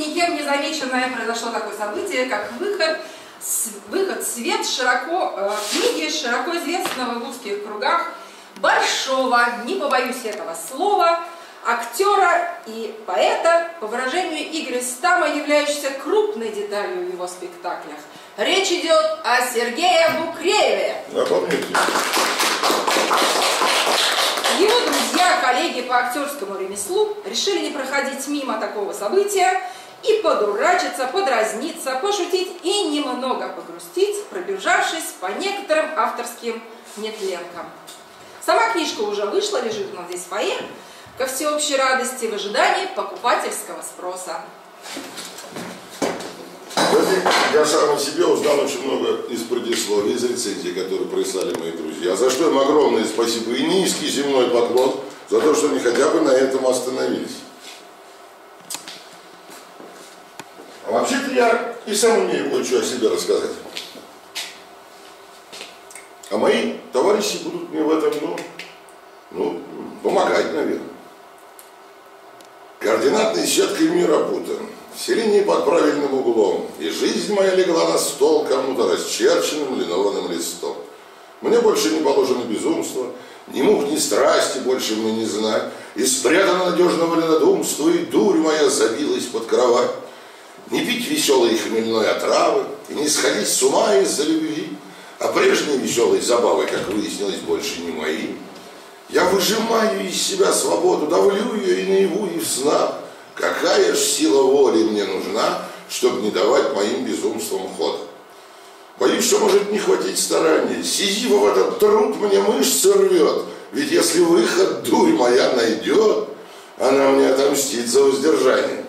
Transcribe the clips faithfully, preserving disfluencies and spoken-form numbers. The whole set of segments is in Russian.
никем не замеченное произошло такое событие, как выход, выход в свет широко, э, книги широко известного в узких кругах большого, не побоюсь этого слова, актера и поэта, по выражению Игоря Стама, являющегося крупной деталью в его спектаклях. Речь идет о Сергее Букрееве. Напомните. Его друзья, коллеги по актерскому ремеслу решили не проходить мимо такого события и подурачиться, подразниться, пошутить и немного погрустить, пробежавшись по некоторым авторским нетленкам. Сама книжка уже вышла, лежит у нас здесь в фойе, ко всеобщей радости, в ожидании покупательского спроса. Я сам о себе узнал очень много из предисловий, из рецензий, которые прислали мои друзья. За что им огромное спасибо и низкий земной поклон за то, что они хотя бы на этом остановились. А вообще-то я и сам умею кое-что о себе рассказать. А мои товарищи будут мне в этом, ну, ну помогать, наверное. Координатной сеткой мира путан. Все линии под правильным углом, и жизнь моя легла на стол кому-то расчерченным линованным листом. Мне больше не положено безумство, ни мук, ни страсти больше мне не знать, и спрятано надежного линодумства, и дурь моя забилась под кровать. Не пить веселой хмельной отравы, и не сходить с ума из-за любви, а прежние веселые забавы, как выяснилось, больше не мои. Я выжимаю из себя свободу, давлю ее и наяву, и в снах. Какая ж сила воли мне нужна, чтобы не давать моим безумствам хода? Боюсь, что может не хватить старания. Сизифов в этот труд мне мышцы рвет. Ведь если выход дурь моя найдет, она мне отомстит за воздержание.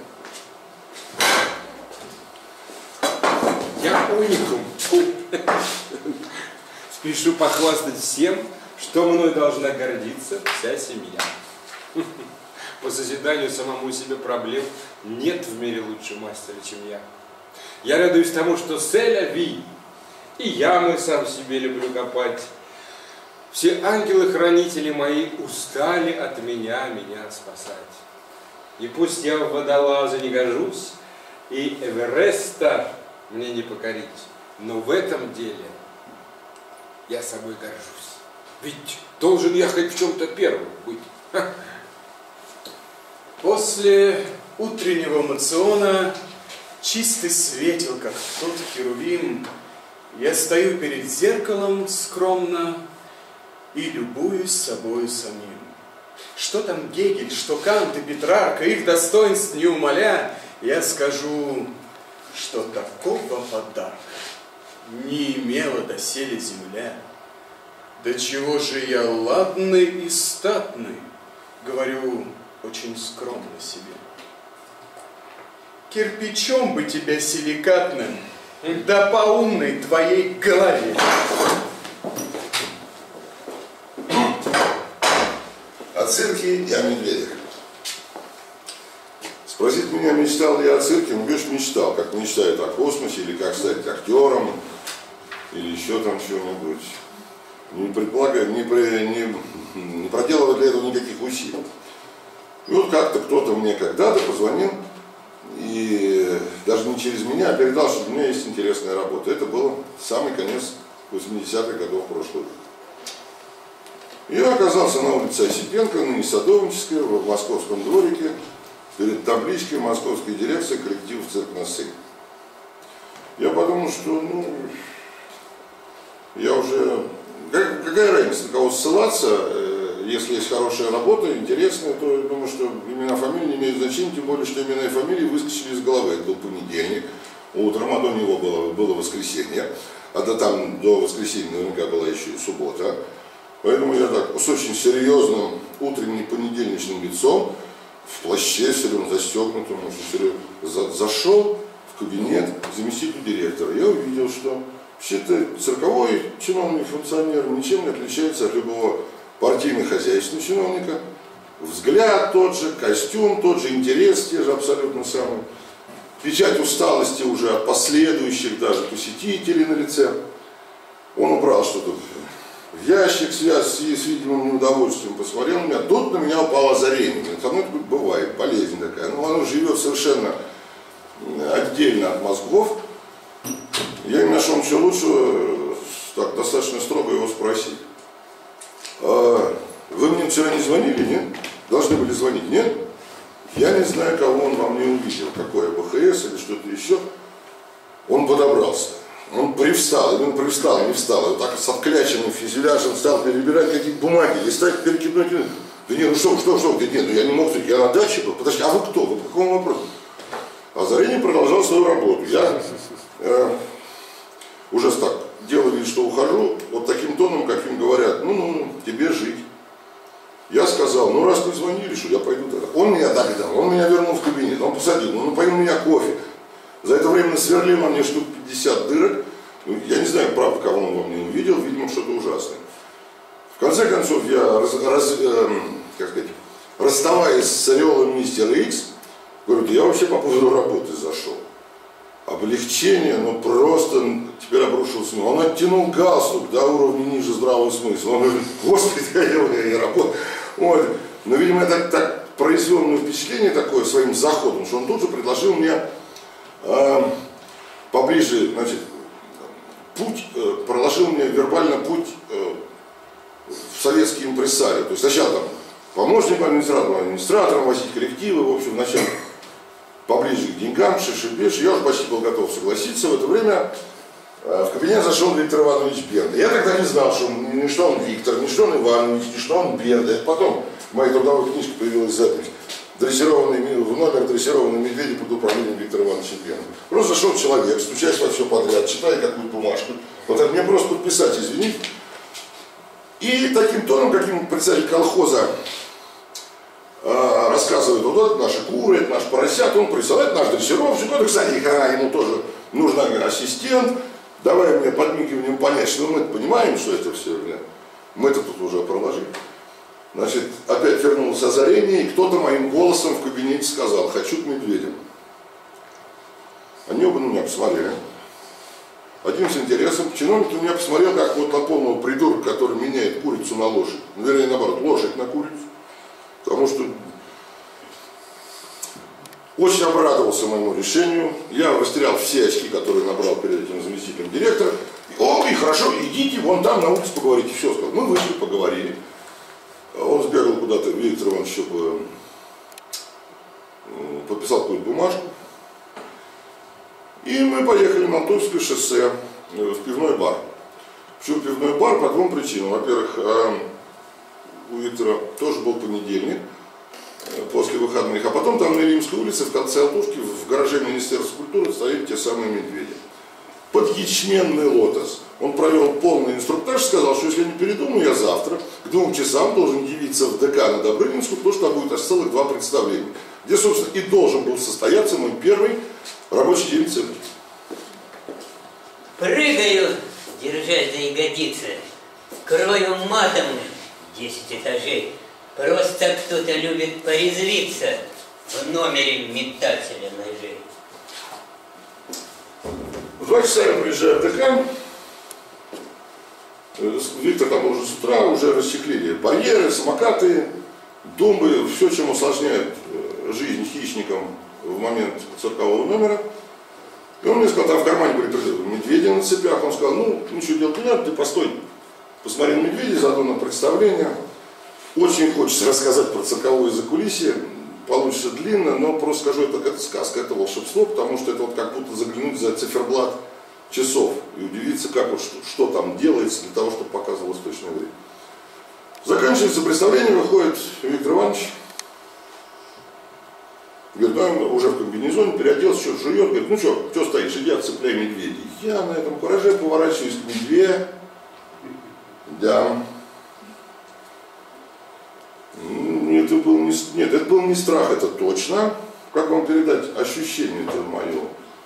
Я уникум. Спешу похвастать всем, что мной должна гордиться вся семья. По созиданию самому себе проблем нет в мире лучше мастера, чем я. Я радуюсь тому, что селя ви, и ямы сам себе люблю копать. Все ангелы-хранители мои устали от меня, меня спасать. И пусть я в водолазы не гожусь, и Эвереста мне не покорить, но в этом деле я собой горжусь. Ведь должен я хоть в чем-то первым быть. После утреннего мациона, чистый светил, как тот херувим, я стою перед зеркалом скромно и любуюсь собою самим. Что там Гегель, что Кант и Петрарка, их достоинств не умоля, я скажу, что такого подарка не имела доселе земля. Да чего же я ладный и статный, говорю очень скромно себе. Кирпичом бы тебя силикатным, да по умной твоей голове. О цирке и о медведях. Спросить меня, мечтал ли я о цирке, ну, конечно, мечтал, как мечтают о космосе, или как стать актером, или еще там чего-нибудь. Не предполагаю, не, не, не проделывая для этого никаких усилий. И вот как-то кто-то мне когда-то позвонил, и даже не через меня, а передал, что у меня есть интересная работа. Это было самый конец восьмидесятых годов прошлого века. Я оказался на улице Осипенко, ныне Садовнической, в Московском дворике, перед табличкой «Московская дирекция коллективов цирк на сцене». Я подумал, что, ну, я уже, как, какая разница, на кого ссылаться. Если есть хорошая работа, интересная, то я думаю, что имена, фамилии не имеют значения, тем более, что имена и фамилии выскочили из головы. Это был понедельник, утром, а до него было, было воскресенье, а до, там до воскресенья наверняка была еще и суббота. Поэтому я так с очень серьезным утренним понедельничным лицом, в плаще все равно застегнутым, за, зашел в кабинет к заместителю директора. Я увидел, что вообще-то цирковой чиновник, функционер ничем не отличается от любого партийно-хозяйственного чиновника. Взгляд тот же, костюм тот же, интерес те же абсолютно самые. Печать усталости уже от последующих даже посетителей на лице. Он убрал что-то в ящик, связь с, с видимым неудовольствием, посмотрел на меня. Тут на меня упало озарение. Со мной такое бывает, болезнь такая. Ну, оно живет совершенно мозгов. Я не нашел ничего лучшего, так, достаточно строго его спросить. А, вы мне вчера не звонили, нет? Должны были звонить, нет? Я не знаю, кого он вам не увидел, какое БХС или что-то еще. Он подобрался. Он привстал, именно привстал, не встал. И вот так с откляченным фюзеляжем стал перебирать какие-то бумаги, листать перекидной. Да нет, ну что, что, что, да нет, ну я не мог, я на даче был. Подожди, а вы кто? Вы по какому вопросу? Озарение продолжал свою работу. Я э, уже так делал вид, что ухожу, вот таким тоном, каким говорят, ну, ну, тебе жить. Я сказал, ну раз не звонили, что я пойду тогда. Он меня догнал, он меня вернул в кабинет, он посадил, ну, ну поил меня кофе. За это время насверлил на мне штук пятьдесят дырок. Ну, я не знаю, правда, кого он во мне увидел, видимо, что-то ужасное. В конце концов, я, раз, раз, э, как сказать, расставаясь с ореолом мистера Икс, говорю, да я вообще по поводу работы зашел. Облегчение, ну просто теперь обрушилось. Он оттянул галстук до уровня ниже здравого смысла. Он говорит, господи, я, я работаю. Вот. Но, видимо, это так произвел мне впечатление такое своим заходом, что он тут же предложил мне э, поближе, значит, путь, э, проложил мне вербально путь э, в советский импресарио. То есть сначала там помощник администратора, администратором возить коллективы, в общем, вначале поближе к деньгам, шиши-беши. Я уже почти был готов согласиться. В это время э, в кабинет зашел Виктор Иванович Берда. Я тогда не знал, что он, ни что он Виктор, ни что он Иванович, ни что он Берда. Это потом в моей трудовой книжке появилась запись. Дрессированный, в номер дрессированный медведи под управлением Виктора Ивановича Берда. Просто зашел человек, стучась во все подряд, читая какую-то бумажку. Вот это мне просто подписать, извините. И таким тоном, каким председатель колхоза рассказывает, вот это наши куры, это наш поросят, он присылает наш дрессировщик, это, кстати, а, ему тоже нужен ассистент, давай мне подмигиванием понять, что мы понимаем, что это все, бля, мы-то тут уже проложили. Значит, опять вернулось озарение, и кто-то моим голосом в кабинете сказал, хочу к медведям. Они оба на меня посмотрели. Один с интересом, чиновник на меня посмотрел, как вот на полного придурка, который меняет курицу на лошадь, вернее, наоборот, лошадь на курицу. Потому что очень обрадовался моему решению. Я растерял все очки, которые набрал перед этим заместителем директора. О, и хорошо, идите, вон там на улице поговорите. Все, сказал. Мы вышли, поговорили. Он сбегал куда-то, Виктор Иванович еще подписал какую-то бумажку. И мы поехали на Тульское шоссе в пивной бар. Почему пивной бар? По двум причинам. Во-первых, у Виктора тоже был понедельник, после выходных, а потом там на Римской улице, в конце Алтушки, в гараже Министерства культуры стояли те самые медведи. Под ячменный лотос. Он провел полный инструктаж, сказал, что если я не передумаю, я завтра к двум часам должен явиться в ДК на Добрынинскую, потому что там будет аж целых два представления, где, собственно, и должен был состояться мой первый рабочий день в цирке. Прыгаю, держась за ягодицы, крою матом десять этажей. Просто кто-то любит порезвиться в номере метателя ножей. В два часа я приезжаю в ДК. Виктор там уже с утра уже расчехлили барьеры, самокаты, думбы, все, чем усложняет жизнь хищникам в момент циркового номера. И он мне сказал, там в кармане были медведи на цепях. Он сказал, ну, ничего делать не надо, ты постой, посмотри на медведей, заодно на представление. Очень хочется рассказать про цирковое закулисье, получится длинно, но просто скажу, это, это сказка, это волшебство, потому что это вот как будто заглянуть за циферблат часов и удивиться, как вот, что, что там делается для того, чтобы показывалось точное время. Заканчивается представление, выходит Виктор Иванович, говорит, ну, уже в комбинезоне, переоделся, что жует, говорит, ну что, что стоишь, иди отцепляй медведей. Я на этом кураже поворачиваюсь к медведю, да. Это был не, нет, это был не страх, это точно. Как вам передать ощущение-то мое?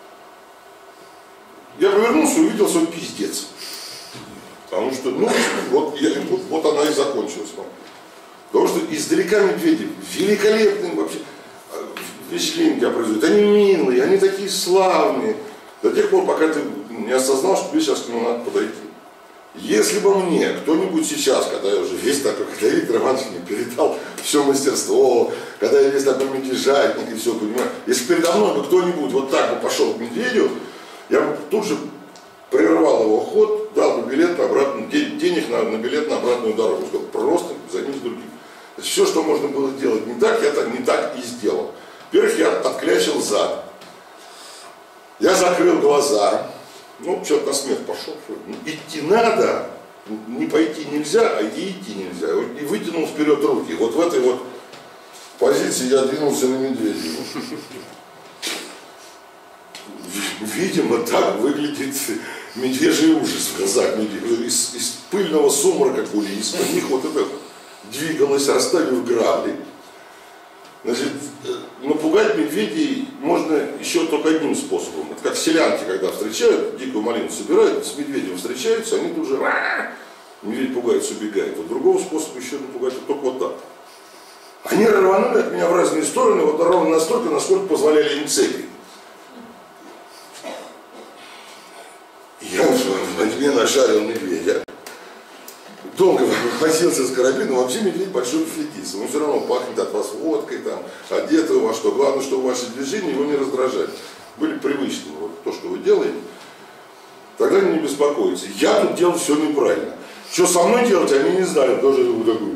Я повернулся и увидел свой пиздец. Потому что, ну, вот, я, вот, вот она и закончилась. Потому что издалека медведи великолепные вообще впечатления тебя производят. Они милые, они такие славные. До тех пор, пока ты не осознал, что тебе сейчас к нему надо подойти. Если бы мне кто-нибудь сейчас, когда я уже весь такой, когда Виктор Иванович мне передал все мастерство, когда я весь такой медвежатник и все понимаю, если передо мной бы кто-нибудь вот так бы пошел к медведю, я бы тут же прервал его ход, дал бы билет на обратную, денег на, на билет на обратную дорогу, сказал, просто займись другим. Все, что можно было делать не так, я так, не так и сделал. Во-первых, я отклячил зад. Я закрыл глаза. Ну, что-то на смех пошел. Ну, идти надо, не пойти нельзя, а и идти нельзя. И вытянул вперед руки. Вот в этой вот позиции я двинулся на медведя. Видимо, так выглядит медвежий ужас в глазах медведя. Из, из пыльного сумрака кулис. У них вот это двигалось, расставив грабли. Значит, напугать медведей можно еще только одним способом. Это как селянки, когда встречают, дикую малину собирают, с медведем встречаются, они тут же медведь пугается, убегает. Вот другого способа еще напугать только вот так. Они рванули от меня в разные стороны, вот ровно настолько, насколько позволяли им цепи. Я в мне нашарил медведя. Долго возился с карабином, вообще медведь большой фетист. Он все равно пахнет от вас водкой, там, одет во что. Главное, чтобы ваши движения его не раздражали. Были привычны. Вот то, что вы делаете, тогда не беспокойтесь. Я тут делал все неправильно. Что со мной делать, они не знали. Тоже вот такой.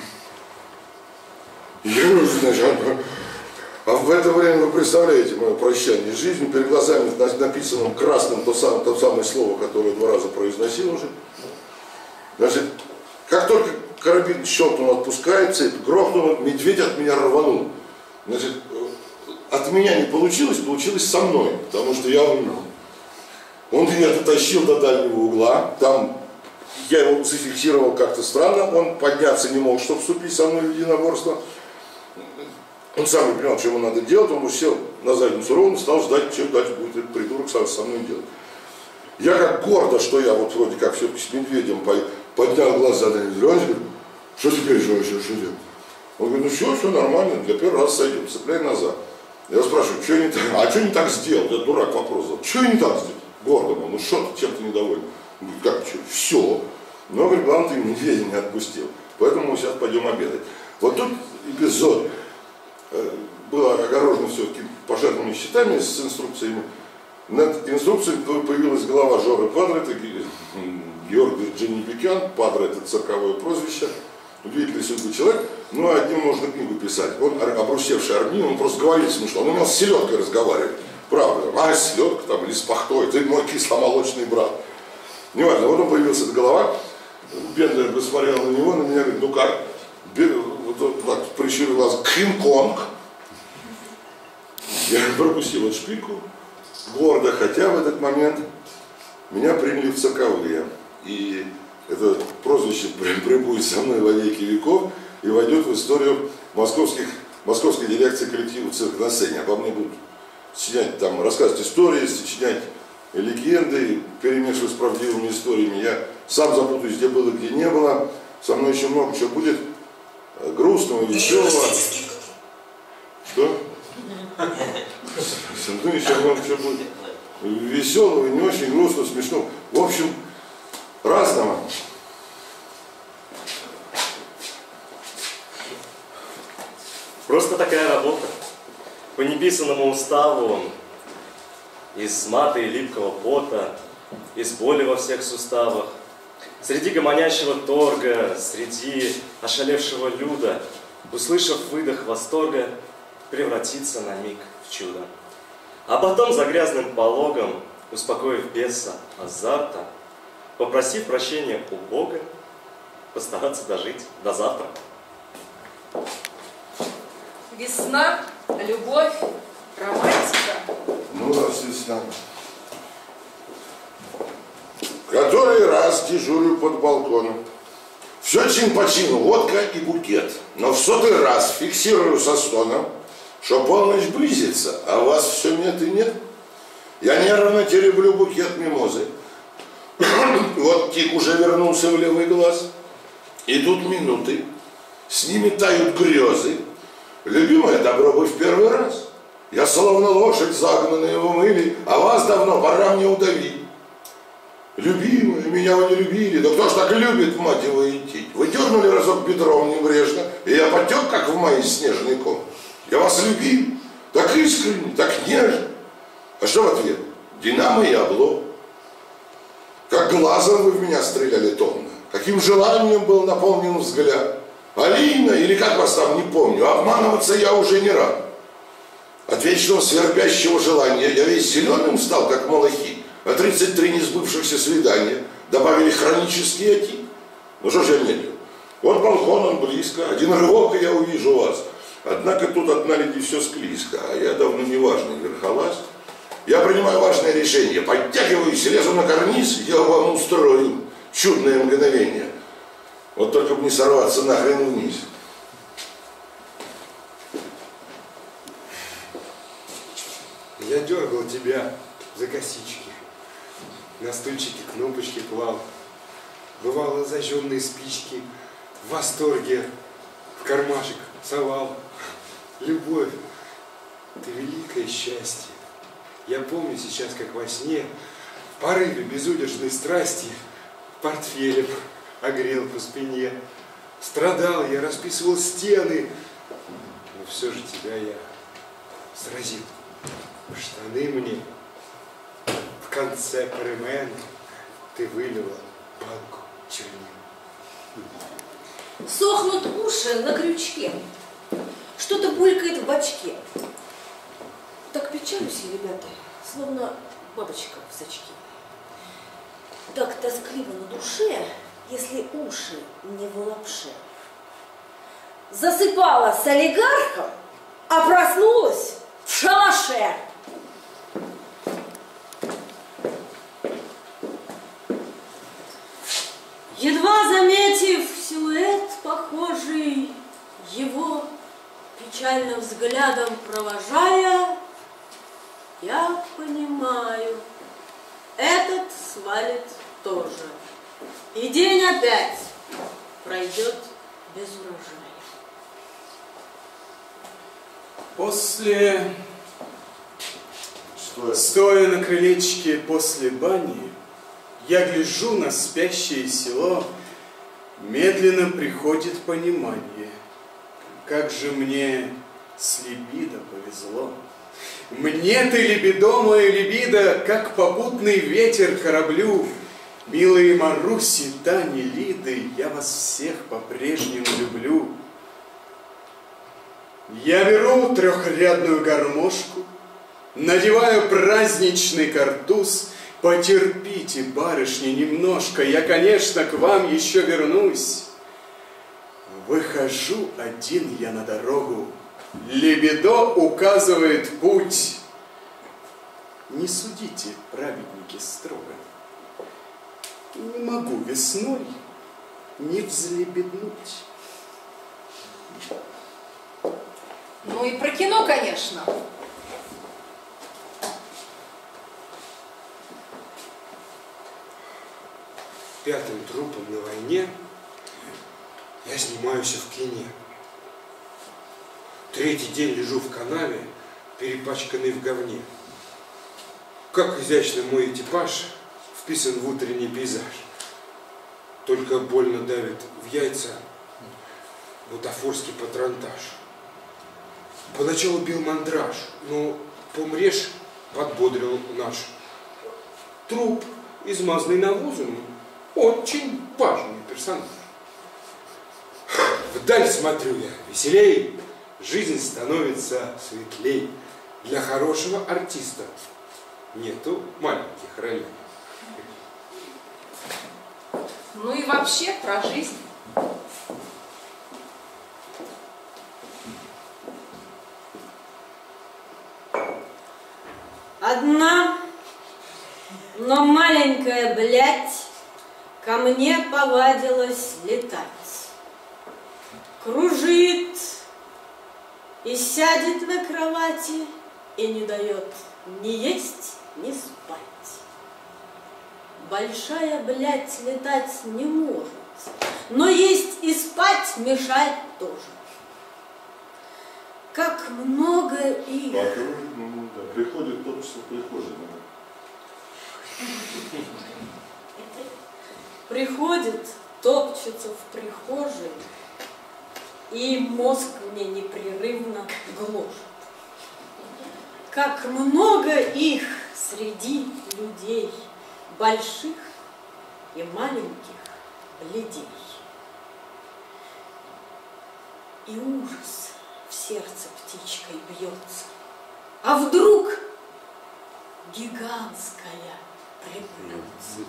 Я, значит, а в это время вы представляете мое прощание с жизнью, перед глазами написанным красным то самое, то самое слово, которое два раза произносил уже. Значит, как только карабин щелкнул, отпускает цепь, грохнул, медведь от меня рванул. Значит, от меня не получилось, получилось со мной, потому что я умер. Он меня дотащил до дальнего угла, там я его зафиксировал как-то странно, он подняться не мог, чтобы вступить со мной в единоборство. Он сам не понял, что ему надо делать, он сел на задницу ровно, стал ждать, что дальше будет этот придурок со мной делать. Я как гордо, что я вот вроде как все-таки с медведем поднял глаза на него, он говорит, что теперь, что еще, что делать? Он говорит, ну все, все нормально, для первого раза сойдем, цепляй назад. Я спрашиваю, что не так, а что не так сделал? Я дурак вопрос задал, что я не так сделал? Гордо, ну что ты, чем ты недоволен? Он говорит, как, что, все. Но, говорит, главное, ты медведя не отпустил, поэтому мы сейчас пойдем обедать. Вот тут эпизод. Было огорожено все-таки пожарными щитами с инструкциями. Над инструкцией появилась глава Жоры Падре, это Георгий Дженнибекян. Падре — это цирковое прозвище, удивительный судьбы человек. Ну, а одним можно книгу писать. Он обрусевший армянин, он просто говорит смешно. Он у нас с селедкой разговаривает. Правда, а селедка там или с пахтой, ты мой кисломолочный брат. Неважно, вот он появился, эта голова. Бендер посмотрел на него, на меня, говорит, ну как? Вот так прищурил глаз, Кинг-Конг. Я пропустил эту шпильку гордо, хотя в этот момент меня приняли в цирковые. И это прозвище прибудет со мной во веки веков и войдет в историю московских, московской дирекции коллектива «Цирк на сцене». Обо мне будут сочинять, там, рассказывать истории, сочинять легенды, перемешивать с правдивыми историями. Я сам запутаюсь, где было, где не было. Со мной еще много чего будет. Грустного, веселого. Что? Ну, еще много чего будет. Веселого, не очень грустного, смешного. В общем, разного. Просто такая работа. По неписанному уставу, из мата и липкого пота, из боли во всех суставах. Среди гомонящего торга, среди ошалевшего люда, услышав выдох восторга, превратиться на миг в чудо. А потом за грязным пологом, успокоив беса азарта, попросив прощения у Бога, постараться дожить до завтра. Весна, любовь, романтика. Ну, раз весна. Который раз дежурю под балконом. Все чин по чину, водка и букет. Но в сотый раз фиксирую со стоном, что полночь близится, а вас все нет и нет. Я нервно тереблю букет мимозы. Вот тик уже вернулся в левый глаз. Идут минуты, с ними тают грезы. Любимая, добро бы в первый раз. Я словно лошадь, загнанная в умыли, а вас давно пора мне удавить. Любимая, меня вы не любили. Да кто ж так любит, мать его, идти? Вы дернули разок бедром небрежно, и я потек, как в мае снежный ком. Я вас любил, так искренне, так нежно. А что в ответ? Динамо и облом. Как глазом вы в меня стреляли томно. Каким желанием был наполнен взгляд. Алина, или как вас там, не помню, обманываться я уже не рад. От вечного свербящего желания я весь зеленым стал, как малахит. А тридцать три несбывшихся свидания добавили хронический отик. Ну что же я медлю? Вот балкон, он близко, один рывок, и я увижу вас. Однако тут от наледи все склизко, а я давно не важный верхолаз. Я принимаю важное решение, подтягиваюсь, лезу на карниз, я вам устрою чудное мгновение. Вот только бы не сорваться нахрен вниз. Я дергал тебя за косички, на стульчике кнопочки клал, бывало зажженные спички, в восторге в кармашек совал. Любовь, ты великое счастье. Я помню сейчас, как во сне, в порыве безудержной страсти, портфелем огрел по спине. Страдал я, расписывал стены, но все же тебя я сразил. Штаны мне в конце премена ты вылила банку чернил. Сохнут уши на крючке, что-то булькает в бачке. Так печалюсь я, ребята, словно бабочка в сачке. Так тоскливо на душе, если уши не в лапше. Засыпала с олигархом, а проснулась в шалаше. Едва заметив силуэт похожий, его печальным взглядом провожая, я понимаю, этот свалит тоже. И день опять пройдет без урожая. После... Стоя. Стоя на крылечке после бани, я гляжу на спящее село, медленно приходит понимание, как же мне с либидо повезло. Мне ты, либидо, мое либидо, как попутный ветер кораблю. Милые Маруси, Тани, Лиды, я вас всех по-прежнему люблю. Я беру трехрядную гармошку, надеваю праздничный картуз. Потерпите, барышни, немножко, я, конечно, к вам еще вернусь. Выхожу один я на дорогу, либидо указывает путь. Не судите, праведники, строго. Не могу весной не взлебеднуть. Ну и про кино, конечно. Пятым трупом на войне я снимаюсь в кине. Третий день лежу в канаве, перепачканный в говне. Как изящно мой экипаж вписан в утренний пейзаж. Только больно давит в яйца бутафорский патронтаж. Поначалу бил мандраж, но помрешь подбодрил наш. Труп, измазанный навозом, очень важный персонаж. Вдаль смотрю я, веселей, жизнь становится светлей. Для хорошего артиста нету маленьких ролей. Ну и вообще про жизнь. Одна, но маленькая блядь ко мне повадилась летать. Кружит и сядет на кровати и не дает ни есть, ни спать. Большая блядь летать не может, но есть и спать мешает тоже. Как много их. Покружит, ну, да. Приходит тот, что приходит. приходит, топчется в прихожей, и мозг мне непрерывно гложет. Как много их среди людей, больших и маленьких людей. И ужас в сердце птичкой бьется. А вдруг гигантская припнется.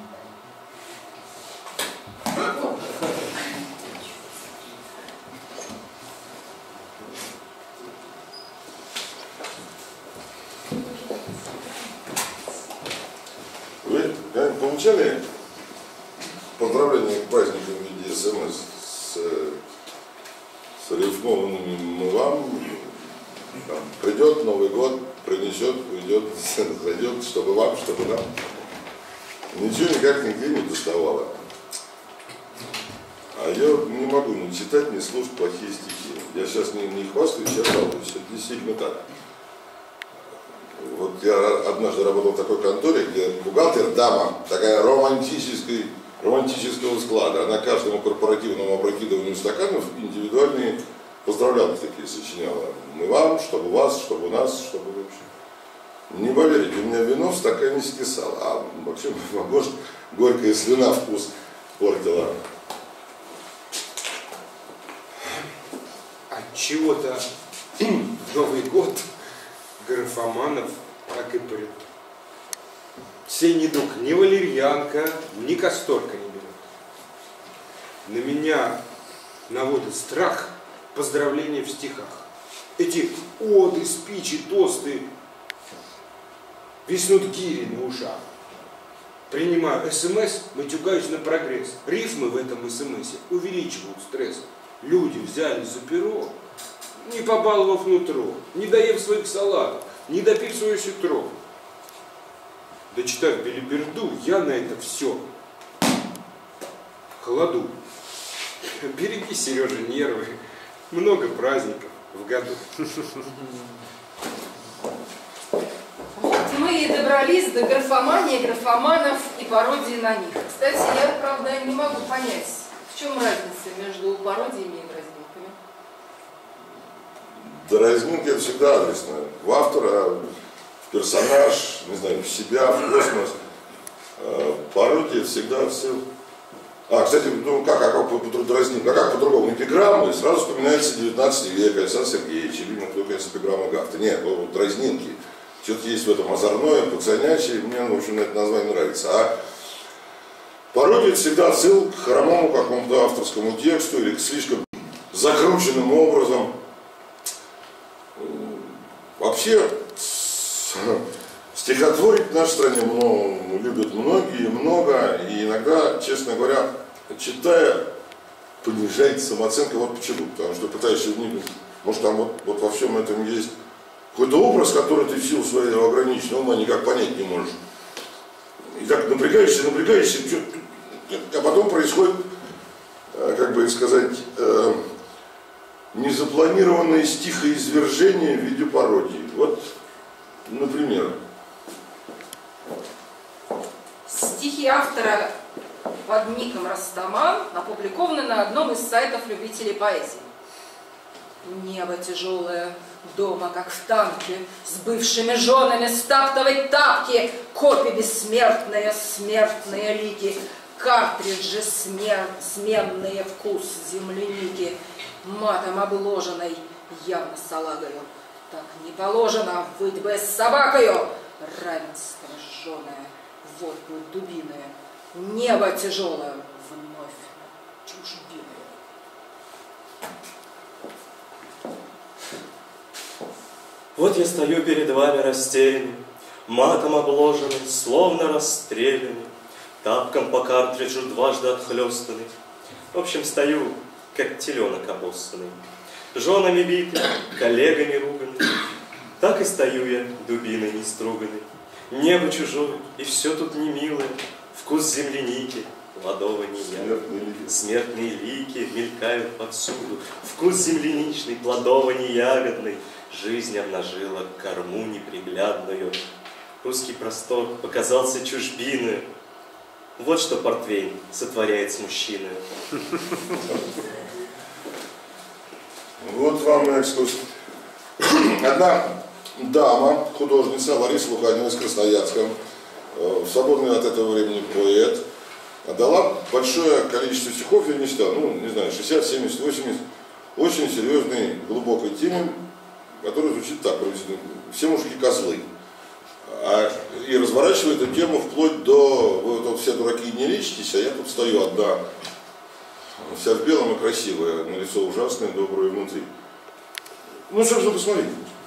Вы получали поздравления к празднику в виде смс с, с рифмованными «мы вам», там, придет Новый год, принесет, уйдет, зайдет, чтобы вам, чтобы нам. Ничего никак нигде не доставало. А я не могу ни читать, ни слушать плохие стихи. Я сейчас не, не хвастаюсь, я жалуюсь. Это действительно так. Вот я однажды работал в такой конторе, где бухгалтер, дама, такая романтической, романтического склада. Она каждому корпоративному опрокидыванию стаканов индивидуальные поздравлялки такие сочиняла. Мы вам, чтобы вас, чтобы нас, чтобы вообще. Не поверите, у меня вино в стакане скисало. А вообще, может, горькая слюна вкус портила. От чего-то Новый год графоманов так и прет. Сей недуг ни валерьянка, ни касторка не берет. На меня наводит страх поздравления в стихах. Эти оды, спичи, тосты виснут гири на ушах. Принимаю СМС, матюгаюсь на прогресс. Рифмы в этом СМСе увеличивают стресс. Люди взяли за перо, не побаловав нутро, не доев своих салатов, не допив свое ситро. Дочитав белиберду, я на это все холоду. Береги, Сережа, нервы. Много праздников в году. Вот мы и добрались до графомании, графоманов и пародии на них. Кстати, я, правда, не могу понять, в чем разница между пародиями и дразнилками. Дразнилки это всегда адресно. В автора, в персонаж, не знаю, в себя, в космос. Пародия это всегда все. А, кстати, ну как, а как по-дразнилку? А как по-другому? Эпиграммы, сразу вспоминается девятнадцатый век, Александр Сергеевич, или кто, конечно, эпиграмма Гафта. Нет, ну, дразнилки. Что-то есть в этом озорное, пацанячее, мне, в общем, это название нравится. А пародия это всегда отсыл к хромому какому-то авторскому тексту или к слишком закрученным образом. Вообще, стихотворить в нашей стране много, любят многие, много, и иногда, честно говоря, читая, понижает самооценка. Вот почему. Потому что пытаешься вникнуть, может там вот, вот во всем этом есть какой-то образ, который ты в силу своего ограниченного ума никак понять не можешь. И так напрягаешься, напрягаешься, а потом происходит, как бы сказать, незапланированное стихоизвержение в виде пародии. Вот, например. Стихи автора под ником Растаман опубликованы на одном из сайтов любителей поэзии. Небо тяжелое, дома как в танке, с бывшими женами стаптывать тапки, копи бессмертные, смертные лики, картриджи смер... сменные, вкус земляники, матом обложенной, явно салагою. Так не положено, быть бы с собакою, равенство жженое, вот будет дубиное, небо тяжелое, вновь чужбиное. Вот я стою перед вами растерянный, матом обложенный, словно расстрелянный, тапком по картриджу дважды отхлестанный. В общем, стою, как теленок обоссанный, женами битый, коллегами руганный. Так и стою я, дубиной неструганной. Небо чужое, и все тут не милое, вкус земляники, плодова не ягодный. Смертные лики мелькают повсюду, вкус земляничный, плодова не ягодный. Жизнь обнажила корму неприглядную. Русский простор показался чужбиной. Вот что портвейн сотворяет с мужчиной. Вот вам и экскурсия. Одна дама, художница Лариса Луханина из Красноярска, в свободное от этого времени поэт, дала большое количество стихов, я не считал, ну, не знаю, шестьдесят, семьдесят, восемьдесят, очень серьезной, глубокой теме, которая звучит так: все мужики козлы. А, и разворачивает эту тему вплоть до: вы вот все дураки не лечитесь, а я тут стою одна, вся в белом и красивая, на лицо ужасное, доброе внутри. Ну, собственно, посмотрите.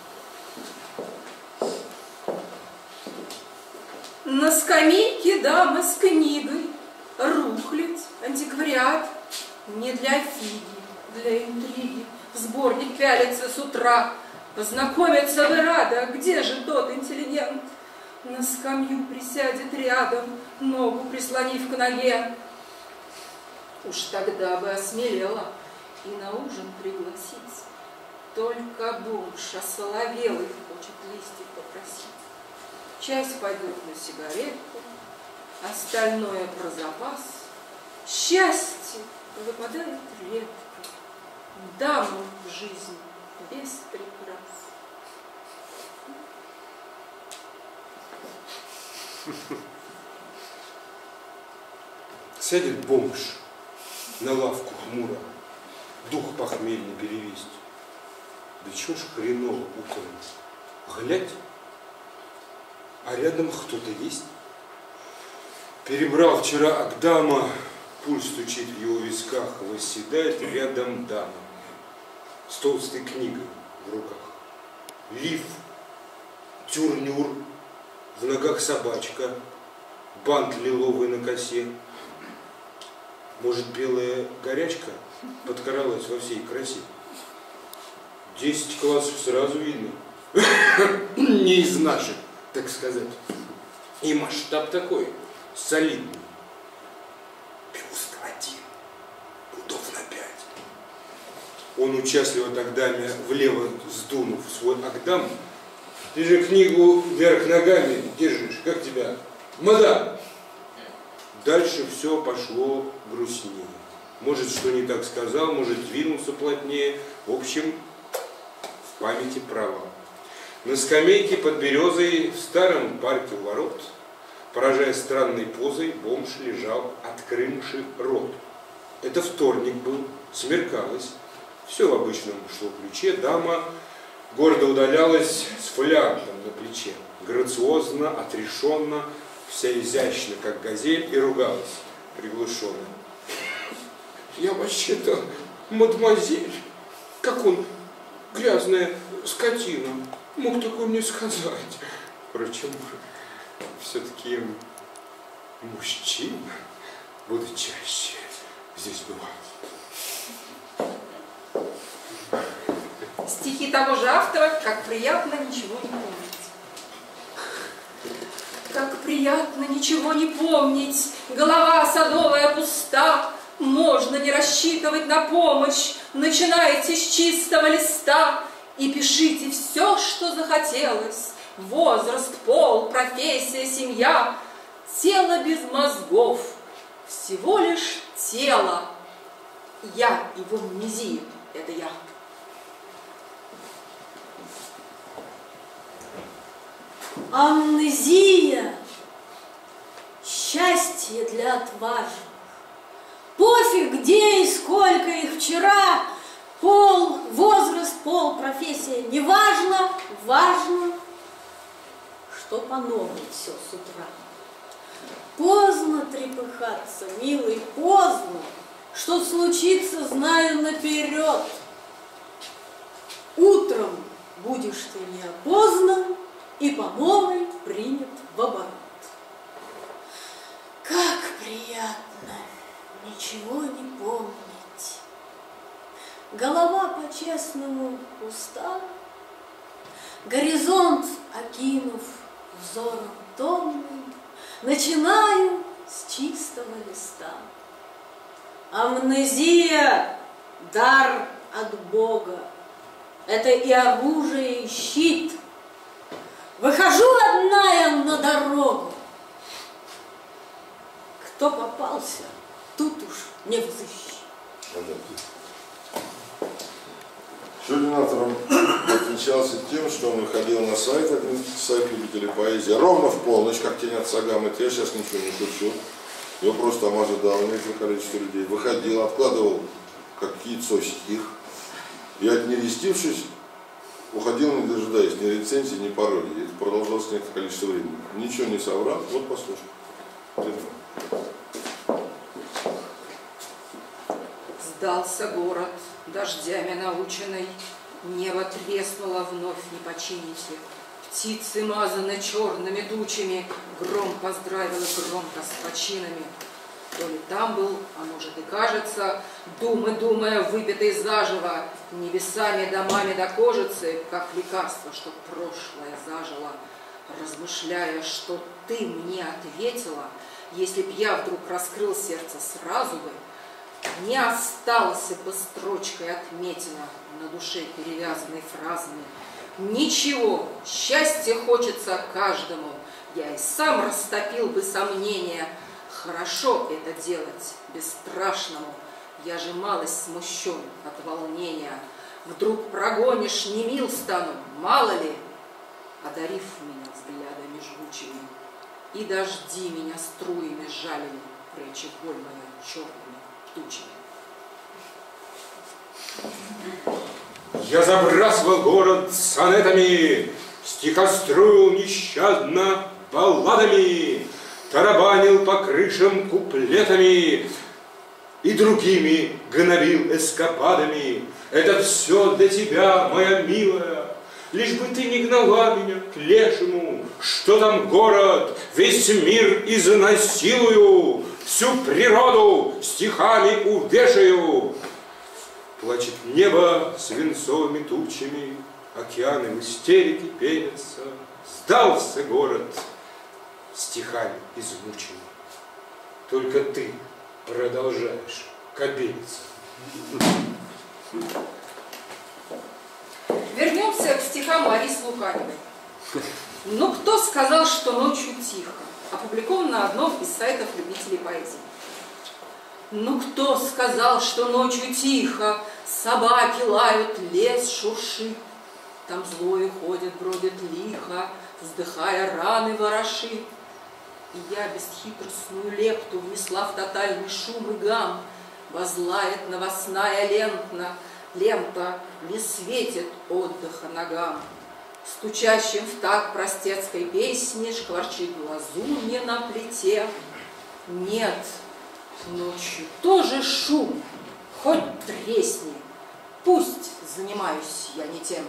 На скамейке дама с книгой, рухлядь, антиквариат, не для фиги, для интриги. В сборник пялится с утра, познакомиться бы рада, где же тот интеллигент? На скамью присядет рядом, ногу прислонив к ноге. Уж тогда бы осмелела и на ужин пригласить. Только бомж осоловелый хочет листик попросить. Часть пойдет на сигаретку, остальное про запас. Счастье выпадает редко, даму в жизни без прикрас. Сядет бомж на лавку хмуро, дух похмельный перевесть. Да чё ж хреново утром, глядь, а рядом кто-то есть. Перебрал вчера Агдама, пульс стучит в его висках, восседает рядом дама с толстой книгой в руках. Лиф, тюрнюр, в ногах собачка, бант лиловый на косе. Может, белая горячка подкралась во всей красе? Десять классов сразу видно. Не из наших, так сказать. И масштаб такой, солидный. Бюст один, пудов на пять. Он участливо тогда влево сдунув свой Агдам: ты же книгу вверх ногами держишь, как тебя? Мадам! Дальше все пошло грустнее. Может, что не так сказал, может, двинулся плотнее. В общем, в памяти права. На скамейке под березой в старом парке у ворот, поражая странной позой, бомж лежал, открывший рот. Это вторник был, смеркалось. Все в обычном шло ключе. Дама гордо удалялась с фолиантом на плече. Грациозно, отрешенно, вся изящна, как газель, и ругалась приглушенно. Я вообще-то мадемуазель, как он, грязная скотина, мог такое мне сказать. Впрочем, все-таки мужчин буду чаще здесь бывать. Стихи того же автора «Как приятно ничего не помнить». Как приятно ничего не помнить, голова садовая пуста, можно не рассчитывать на помощь, начинайте с чистого листа и пишите все, что захотелось. Возраст, пол, профессия, семья, тело без мозгов, всего лишь тело. Я и в амнезии — это я. Амнезия – счастье для отважных. Пофиг, где и сколько их вчера, пол, возраст, пол, профессия, неважно, важно, что по новой все с утра. Поздно трепыхаться, милый, поздно, что случится, знаю наперед. Утром будешь ты неопознан и по новой принят в оборот. Как приятно ничего не помнить. Голова по-честному пуста, горизонт окинув взором томным, начинаю с чистого листа. Амнезия — дар от Бога, это и оружие, и щит. Выхожу одна я на дорогу. Кто попался, тут уж не взыщи. Шульдинатором отличался тем, что он выходил на сайт, один сайт любителей поэзии, ровно в полночь, как тень от Сагамы. Я сейчас ничего не шучу. Его просто там ожидало некоторое количество людей. Выходил, откладывал как яйцо стих. И, отнерестившись, уходил, не дожидаясь ни рецензии, ни пародии. Это продолжалось некоторое количество времени. Ничего не соврал. Вот послушай. Сдался город, дождями наученный, небо треснуло, вновь не почините. Птицы мазаны черными тучами, гром поздравил и громко с починами. То ли там был, а может и кажется, думы, думая, выпитый заживо, небесами, домами до кожицы, как лекарство, что прошлое зажило. Размышляя, что ты мне ответила, если б я вдруг раскрыл сердце сразу бы, не осталось бы строчкой отметина на душе, перевязанной фразами. Ничего, счастье хочется каждому, я и сам растопил бы сомнения. Хорошо это делать бесстрашному, я же малость смущен от волнения. Вдруг прогонишь, не мил стану, мало ли, одарив меня взглядами жгучими, и дожди меня струями жалили, пряча боль мою черными тучами. Я забрасывал город сонетами, стихоструил нещадно балладами, тарабанил по крышам куплетами и другими гнобил эскападами. Это все для тебя, моя милая, лишь бы ты не гнала меня к лешему. Что там город, весь мир изнасилую, всю природу стихами увешаю. Плачет небо свинцовыми тучами, океаны в истерике пенятся. Сдался город, стихами измученный. Только ты продолжаешь кабелиться. Вернемся к стихам Ларисы Луканевой. Но кто сказал, что ночью тихо? Опубликован на одном из сайтов любителей поэзии. Ну кто сказал, что ночью тихо, собаки лают, лес шуршит, там злое ходит, бродит лихо, вздыхая раны ворошит. И я бесхитростную лепту внесла в тотальный шум и гам, возлает новостная лентна, лента не светит отдыха ногам. Стучащим в такт простецкой песни шкварчит глазунья на плите. Нет, ночью тоже шум, хоть тресни, пусть занимаюсь я не тем.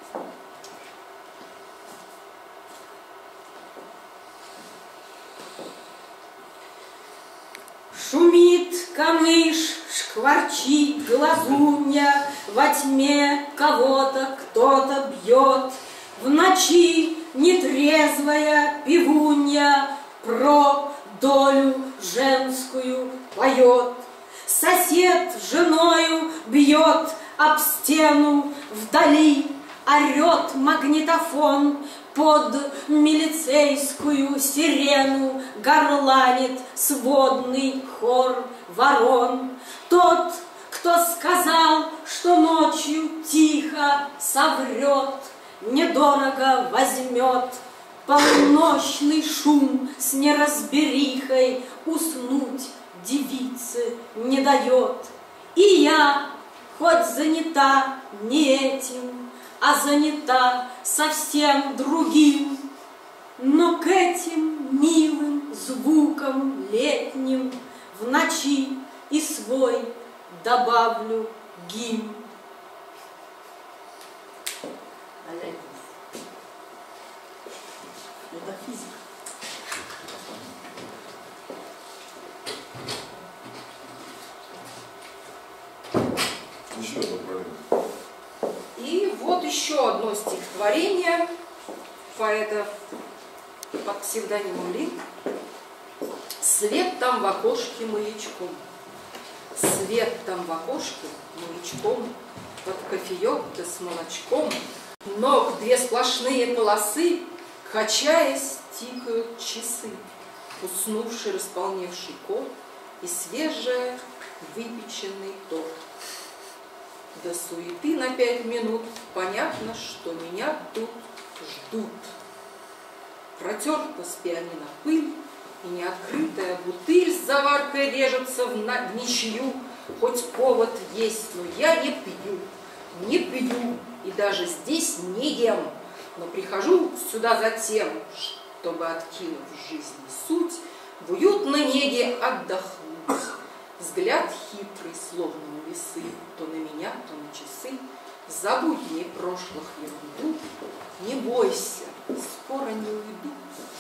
Шумит камыш, шкварчит глазунья, во тьме кого-то кто-то бьет, в ночи нетрезвая пивунья про долю женскую поет. Сосед с женою бьет об стену, вдали орет магнитофон, под милицейскую сирену горланит сводный хор ворон. Тот, кто сказал, что ночью тихо соврет, недорого возьмет. Полночный шум с неразберихой уснуть девице не дает. И я, хоть занята не этим, а занята совсем другим, но к этим милым звукам летним в ночи и свой добавлю гимн. Это физика. Еще одно правильно. И вот еще одно стихотворение поэта под псевдонимом Лин. Свет там в окошке маячком, свет там в окошке маячком, под кофеек да с молочком, ног две сплошные полосы, качаясь, тикают часы. уснувший, располневший кот и свежий выпеченный торт. До суеты на пять минут понятно, что меня тут ждут. Протерта с пианино пыль, и неоткрытая бутыль с заваркой режется в, на... в ничью. Хоть повод есть, но я не пью, не пью, и даже здесь не ем. Но прихожу сюда за тем, чтобы, откинув жизни суть, в уютной неге отдохнуть. Взгляд хитрый, словно у весы, то на меня, то на часы. Забудь мне прошлых ерунду, не бойся, скоро не уйду.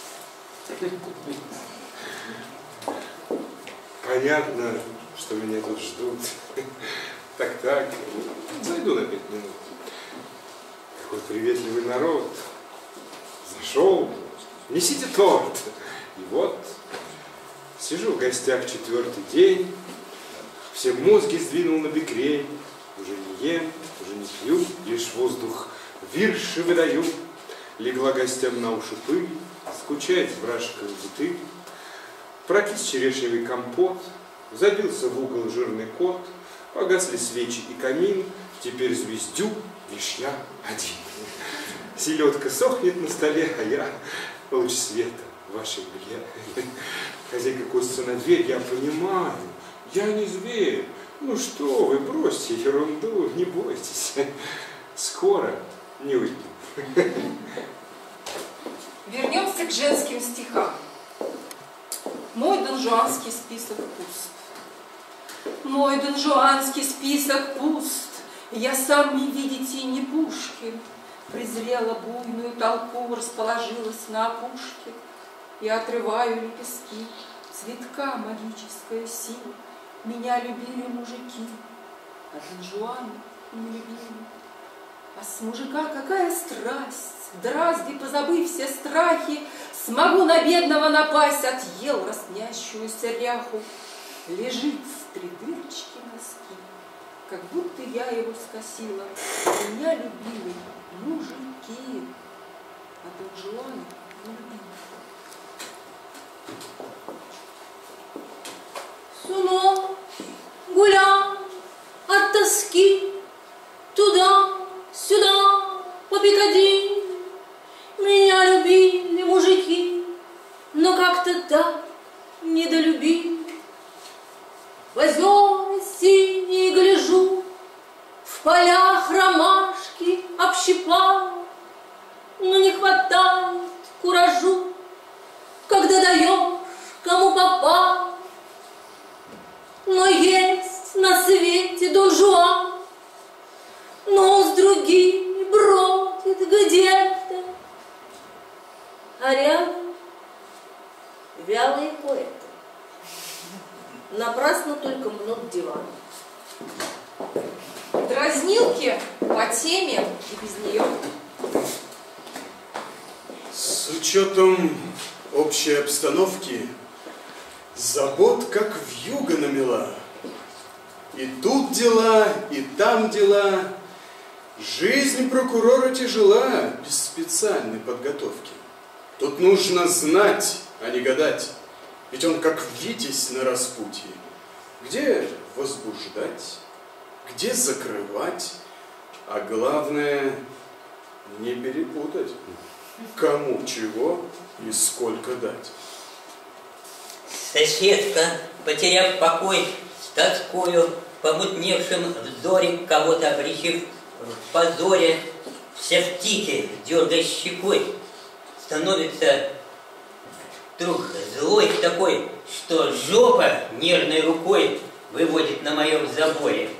Понятно, что меня тут ждут. Так-так, зайду на пять минут. Какой приветливый народ. Зашел, несите торт. И вот, сижу в гостях четвертый день, все мозги сдвинул на бекрень. Уже не ем, уже не пью, лишь воздух вирши выдаю. Легла гостям на уши пыль, скучает брашковый бутыль. Прокис черешневый компот, забился в угол жирный кот, погасли свечи и камин, теперь звездю лишь я один. Селедка сохнет на столе, а я луч света в вашей мгле. Хозяйка косится на дверь, я понимаю, я не зверь. Ну что вы, бросьте ерунду, не бойтесь, скоро не уйду. Вернемся к женским стихам. Мой донжуанский список пуст. Мой донжуанский список пуст. Я сам, не видите, не Пушкин. Презрела буйную толпу, расположилась на опушке. Я отрываю лепестки, цветка магическая сила. Меня любили мужики, а донжуаны не любили. А с мужика какая страсть! Да разве, позабыв все страхи, смогу на бедного напасть, отъел роснящуюся ряху. Лежит в три дырочки носки, как будто я его скосила. Меня любили мужики, а донжуаны не любили. Суно, гулял от тоски, туда-сюда, по Пикадилли. Меня любили мужики, но как-то так недолюбили. В озера синие гляжу, в полях ромашки общипал, но не хватает куражу, когда даешь кому попал. Но есть на свете Дон Жуан, но с другими бродит где-то, а рядом вялые поэты. Напрасно только мнут диван. Дразнилки по теме и без нее. С учетом общей обстановки забот как вьюга намела. И тут дела, и там дела. Жизнь прокурора тяжела без специальной подготовки. Тут нужно знать, а не гадать. Ведь он как витязь на распутье. Где возбуждать, где закрывать, а главное не перепутать, кому чего и сколько дать. Соседка, потеряв покой, с тоскою, помутневшим взоре, кого-то обречив в позоре, вся в тике, дергая щекой, становится вдруг злой такой, что жопа нервной рукой выводит на моем заборе.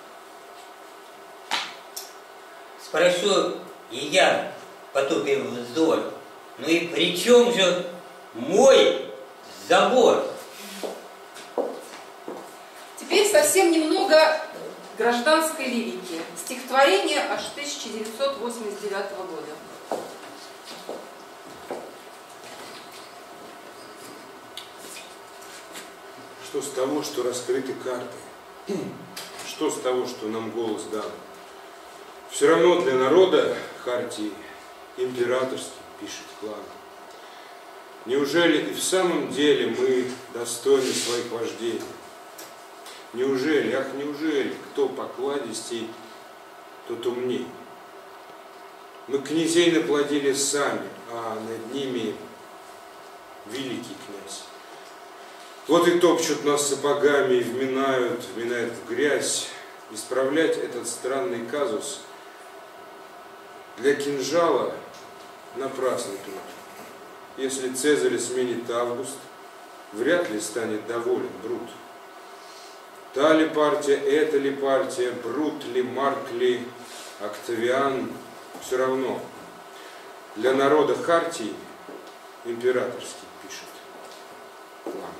Спрошу и я, потупив взор, ну и при чем же мой забор? Теперь совсем немного гражданской лирики. Стихотворение аж тысяча девятьсот восемьдесят девятого года. Что с того, что раскрыты карты? Что с того, что нам голос дан? Все равно для народа хартии императорский пишет клан. Неужели и в самом деле мы достойны своих вождей? Неужели, ах, неужели, кто покладистей, тот умней? Мы князей наплодили сами, а над ними великий князь. Вот и топчут нас сапогами и вминают, вминают в грязь. Исправлять этот странный казус для кинжала напрасный труд. Если Цезаря сменит Август, вряд ли станет доволен Брут. Та ли партия, эта ли партия, Брут ли, Марк ли, Октавиан, все равно. Для народа хартии императорский пишет план.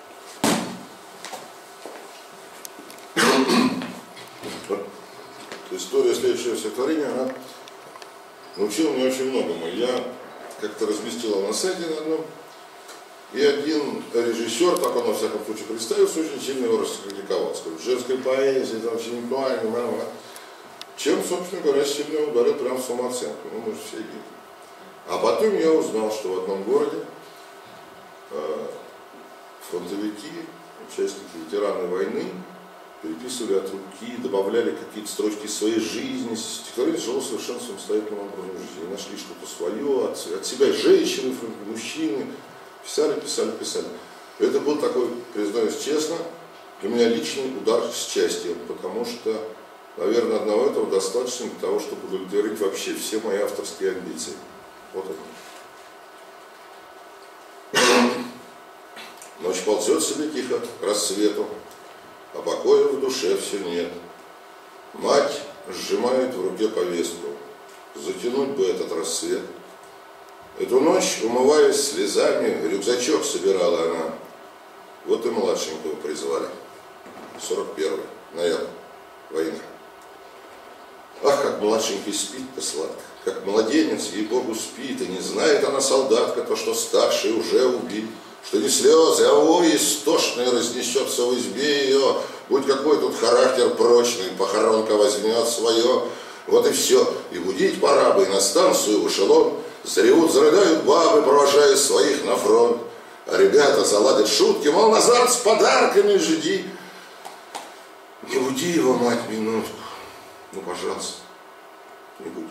История следующего стихотворения, она научила меня очень многому. Я как-то разместила на сайте на одном, и один режиссер, так он во всяком случае представился, очень сильно его раскритиковал. Сказал, женская поэзия, это вообще неправильно. Чем, собственно говоря, сильно ударил прямо в самооценку. Ну, мы же все видим. А потом я узнал, что в одном городе э, фронтовики, участники ветераны войны, переписывали от руки, добавляли какие-то строчки своей жизни. Стихотворение жило совершенно самостоятельным образом жизни. Нашли что-то свое, от, от себя женщины, мужчины. Писали, писали, писали. Это был такой, признаюсь честно, для меня личный удар счастья, потому что, наверное, одного этого достаточно для того, чтобы удовлетворить вообще все мои авторские амбиции. Вот это. Ночь ползет себе тихо к рассвету, а покоя в душе все нет. Мать сжимает в руке повестку, затянуть бы этот рассвет. Эту ночь, умываясь слезами, рюкзачок собирала она. Вот и младшенького призвали. сорок первый, ноябрь, война. Ах, как младшенький спит-то сладко, как младенец, ей-богу, спит, и не знает она, солдатка, то, что старший уже убит. Что не слезы, а вой истошный разнесется в избе ее, будь какой тут характер прочный, похоронка возьмет свое. Вот и все, и будить пора бы, и на станцию в эшелон, заревут, зарыдают бабы, провожая своих на фронт. А ребята заладят шутки, мол, назад с подарками жди. Не буди его, мать, минутку, ну, пожалуйста, не буди.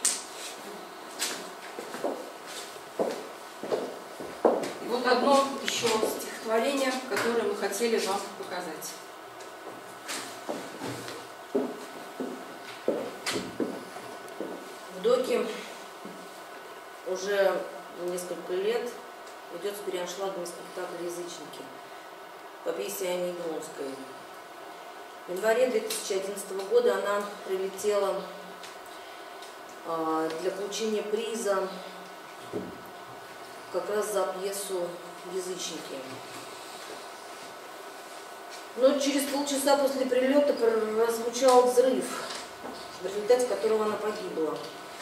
Вот одно еще стихотворение, которое мы хотели вам показать. В ДОКе уже несколько лет идет с переаншлагами спектакль «Язычники» по пьесе Ани Яблонской. В январе две тысячи одиннадцатого года она прилетела для получения приза как раз за пьесу «Язычники». Но через полчаса после прилета прозвучал взрыв, в результате которого она погибла.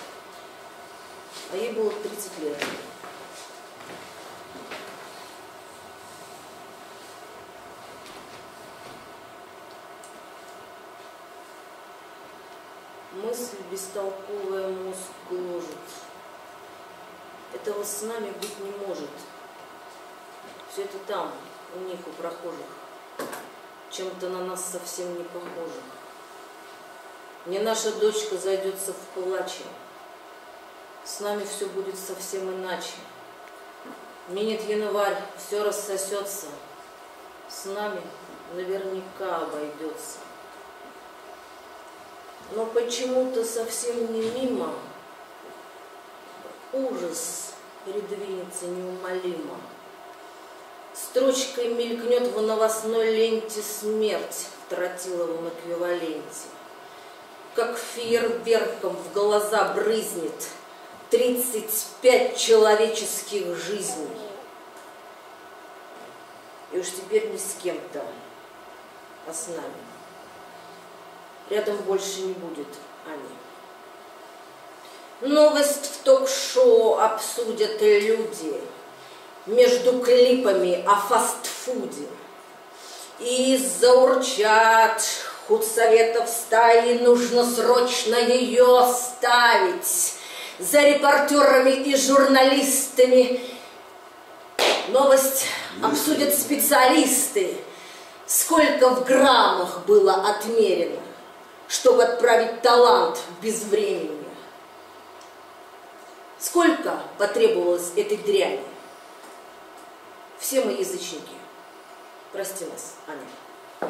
А ей было тридцать лет. Мысль бестолковая мозг гложет. Этого с нами быть не может. Все это там, у них, у прохожих. Чем-то на нас совсем не похоже. Не наша дочка зайдется в плаче. С нами все будет совсем иначе. Минет январь, все рассосется. С нами наверняка обойдется. Но почему-то совсем не мимо ужас передвинется неумолимо. Строчкой мелькнет в новостной ленте смерть в тротиловом эквиваленте. Как фейерверком в глаза брызнет тридцать пять человеческих жизней. И уж теперь не с кем-то, а с нами. Рядом больше не будет Ани. Новость в ток-шоу обсудят люди между клипами о фастфуде. И заурчат худсоветов стаи, нужно срочно ее ставить. За репортерами и журналистами Новость обсудят специалисты. Сколько в граммах было отмерено, чтобы отправить талант в безвременье? Сколько потребовалось этой дряни? Все мы язычники. Прости нас, Аня.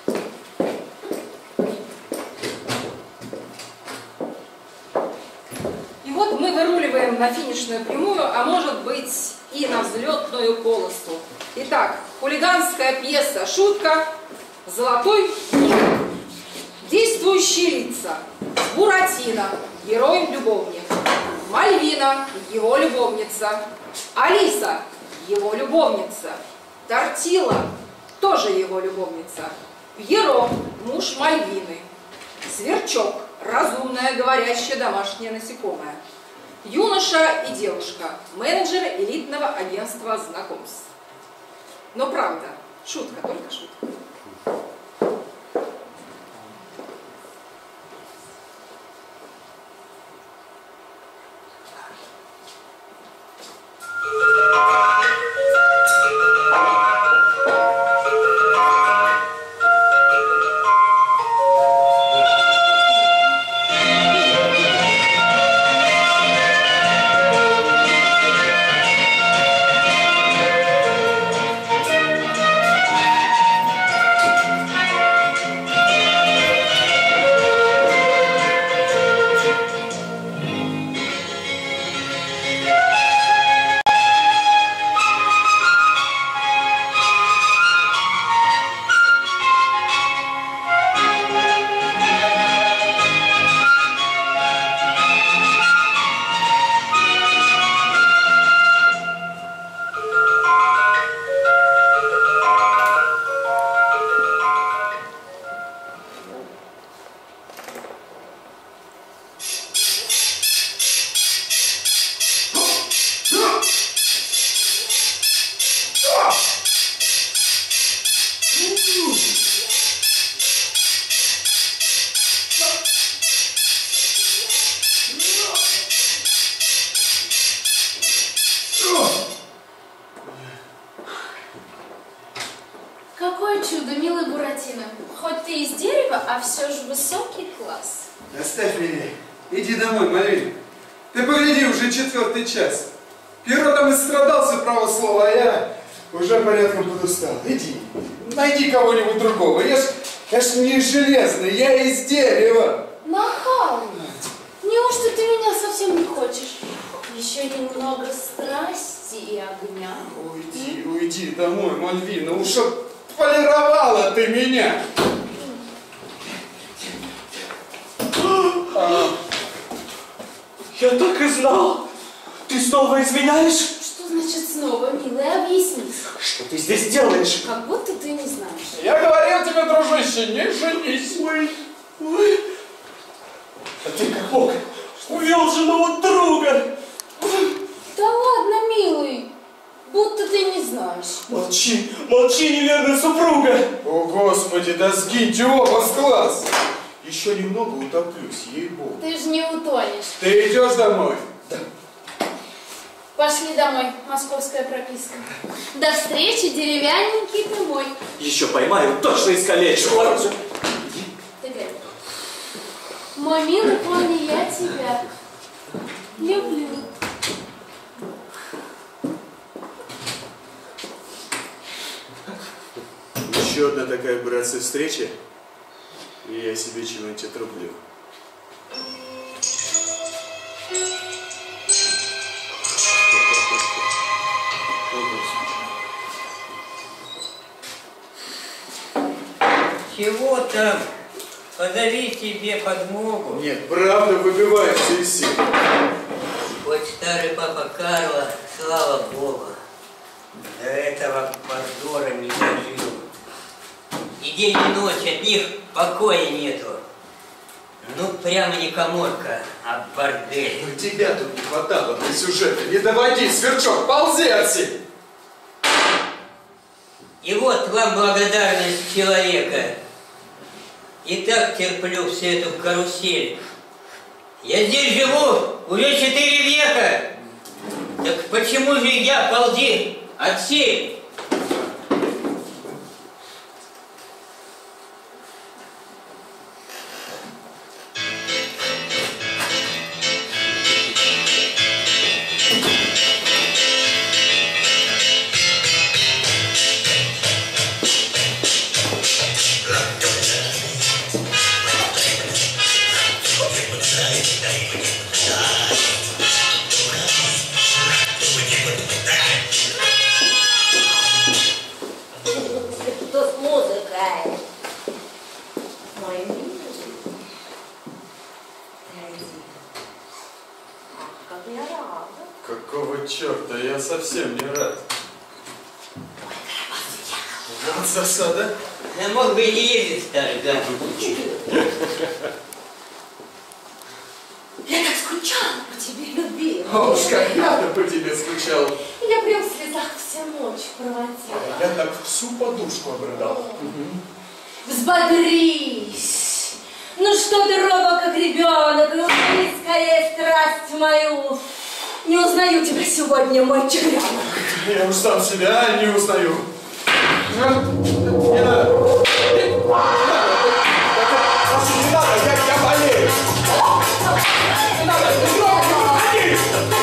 И вот мы выруливаем на финишную прямую, а может быть и на взлетную полосу. Итак, хулиганская пьеса «Шутка», «Золотой ник». Действующие лица. Буратино, герой-любовник. Мальвина, его любовница. Алиса, его любовница. Тортила, тоже его любовница. Пьеро, муж Мальвины. Сверчок, разумное, говорящее домашнее насекомое. Юноша и девушка, менеджеры элитного агентства знакомств. Но правда, шутка, только шутка. Какое чудо, милый Буратино. Хоть ты из дерева, а все же высокий класс. Оставь меня. Иди домой, Мальвина. Ты погляди, уже четвертый час. Пьеро там истрадался, право слово, а я уже порядком подустал. Иди, найди кого-нибудь другого. Я ж, я ж не железный, я из дерева. Нахал! Неужто ты меня совсем не хочешь? Еще немного страсти и огня. Уйди, уйди домой, Мальвина. Уж полировала ты меня. А, я так и знал. Ты снова изменяешь? Что значит снова, милый? Объяснись. Что ты здесь делаешь? Как будто ты не знаешь. Я говорил тебе, дружище, не женись. Ой, ой. А ты как мог? Увел жену от друга. Да ладно, милый. Будто ты не знаешь. Молчи, молчи, неверная супруга. О, Господи, да сгиньте оба с глаз. Еще немного утоплюсь, ей-богу. Ты же не утонешь. Ты идешь домой? Да. Пошли домой, московская прописка. До встречи, деревянненький ты мой. Еще поймаю, точно искалечу. Ты говоришь. Мой милый пони, я тебя люблю. Еще одна такая, братцы, встреча, и я себе чего-нибудь отрублю. Чего там? Позови себе подмогу. Нет, правда, выбиваешься из сил. Хоть старый папа Карло, слава Богу, до этого позора не дожил. И день и ночь от них покоя нету. Ну, прямо не каморка, а бордель. Ну, тебя тут не хватало для сюжета. Не доводи, Сверчок, ползи отсюда! И вот вам благодарность человека. И так терплю всю эту карусель. Я здесь живу уже четыре века. Так почему же я, ползи, Отсей! Какого черта? Я совсем не рад. Вот засада. Я мог бы и не ездить, старый гад. Я так скучала по тебе, любимый. А уж как я-то по тебе скучал. Я прям в слезах всю ночь проводила. Я так всю подушку обрыдал. Взбодрись! Ну что ты, робок, как ребенок, и узри скорее страсть мою. Не узнаю тебя сегодня, мой чемпион. Я уж сам себя не узнаю. Не надо. Не надо. Не надо, я, я болею. Не надо, не трогай.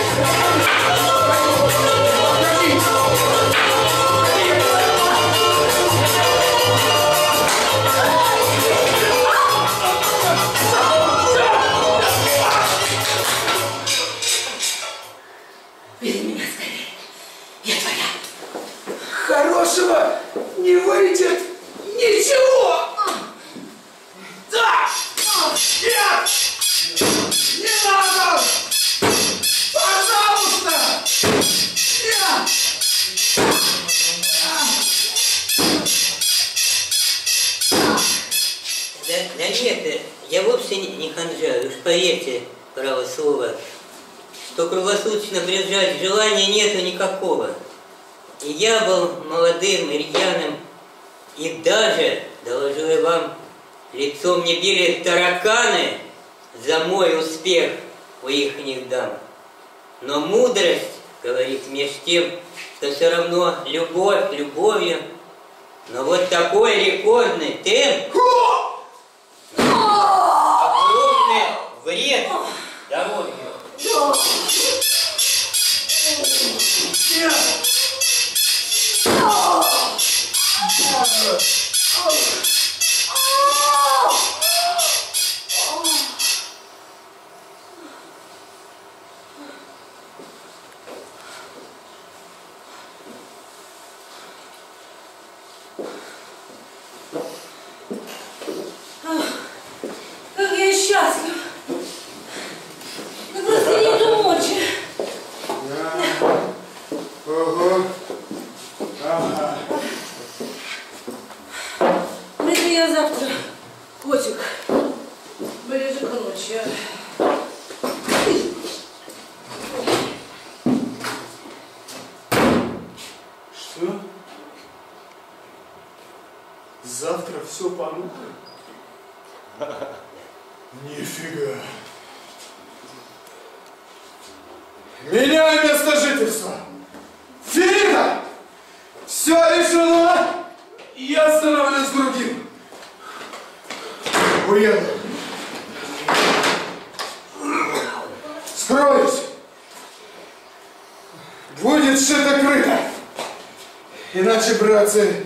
Бери меня скорее. Я твоя. Хорошего не выйдет ничего! Да! Нет! Не надо! Пожалуйста! Нет! Да, да нет, я вовсе не, не ханжа, уж поверьте, право слово, что круглосуточно приезжать желания нету никакого. И я был молодым и рьяным, и даже, доложу я вам, лицом мне били тараканы за мой успех у ихних дам. Но мудрость говорит меж тем, что все равно любовь любовью, но вот такой рекордный темп, огромный вред здоровью. Как я счастлив. Ну просто нету мочи. Ого. Ага. Приду я завтра, котик, ближе к ночи. Что? Завтра все понукает? Нифига. Меняю место жительства. Финита! Все решено. Я становлюсь другим. Уеду. Скроюсь. Будет шито-крыто. Иначе, братцы,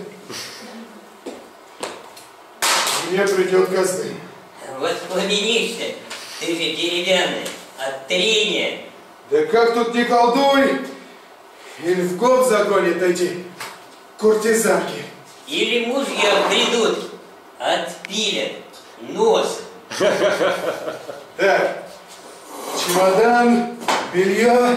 мне придет казны. Воспламенишься, ты же деревянный, от трения. Да как тут не колдуй! Или в год загонят эти куртизанки. Или мужья придут, отпилят нос. Так, чемодан, белье.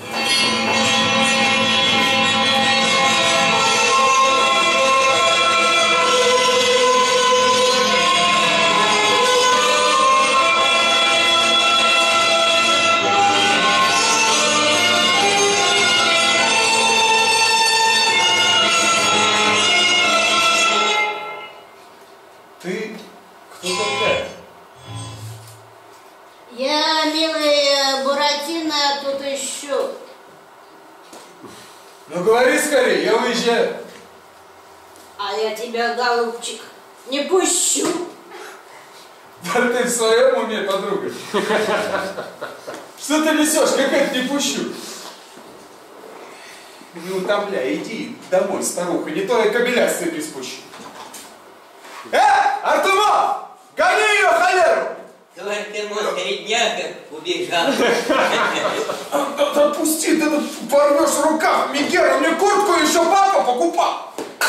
Ты кто такая? Я, милый Буратино, тут еще говори скорее, я уезжаю. А я тебя, голубчик, не пущу. Да ты в своем уме, подруга? Что ты несешь? Как это не пущу? Не утомляй, иди домой, старуха, не то я кобеля с цепи спущу. Э, Артема! Гони ее, холеру! Артемон Середняка убежал. Отпусти, ты тут порвешь в рукав, Мегера, мне куртку еще папа покупал.